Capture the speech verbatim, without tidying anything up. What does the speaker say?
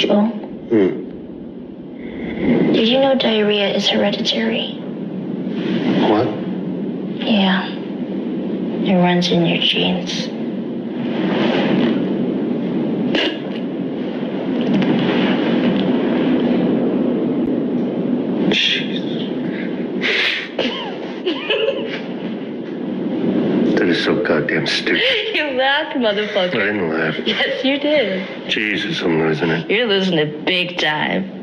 Joel. Hmm. Did you know diarrhea is hereditary? What? Yeah. It runs in your genes. That is so goddamn stupid. You laughed, motherfucker. I didn't laugh. Yes, you did. Jesus, I'm losing it. You're losing it big time.